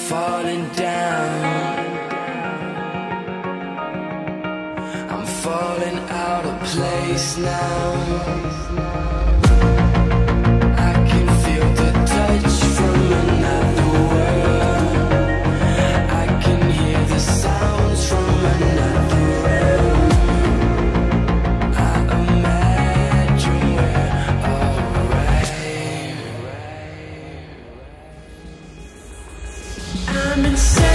falling down. I'm falling out of place now. I can feel the touch from another world. I can hear the sounds from another realm. I imagine we're alright. I'm insane.